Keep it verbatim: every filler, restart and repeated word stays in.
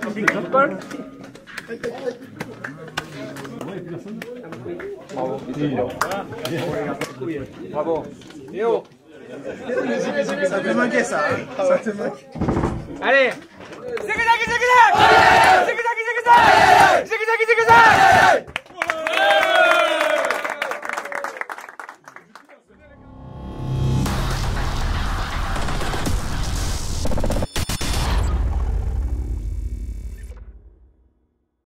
Paul. Bravo. Bravo. Léo. Ça te manquait ça, hein. Ça te manque. Allez. Zigzag, zigzag. Zigzag, zigzag. Zigzag, zigzag.